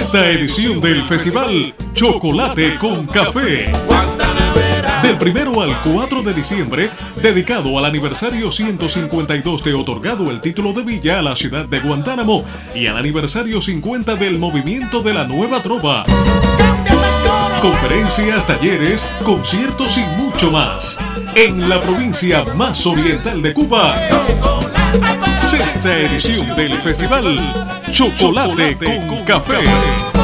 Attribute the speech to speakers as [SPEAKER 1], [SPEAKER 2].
[SPEAKER 1] Sexta edición del festival Chocolate con Café. Del 1 al 4 de diciembre, dedicado al aniversario 152 de otorgado el título de villa a la ciudad de Guantánamo y al aniversario 50 del movimiento de la Nueva Trova. Conferencias, talleres, conciertos y mucho más. En la provincia más oriental de Cuba. Sexta edición del festival Chocolate con Café.